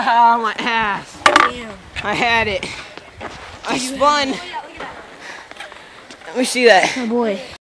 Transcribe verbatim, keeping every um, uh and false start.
Oh, my ass. Damn. I had it. I spun. Let me see that. Oh boy.